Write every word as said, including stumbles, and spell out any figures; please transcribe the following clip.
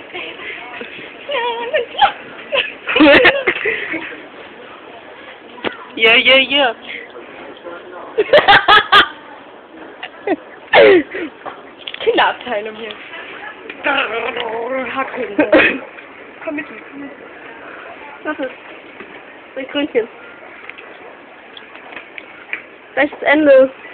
Ja, ja, ja. Kinderabteilung hier. Hacken. Komm mit, komm mit. Was ist? Ein Krönchen. Rechts Ende.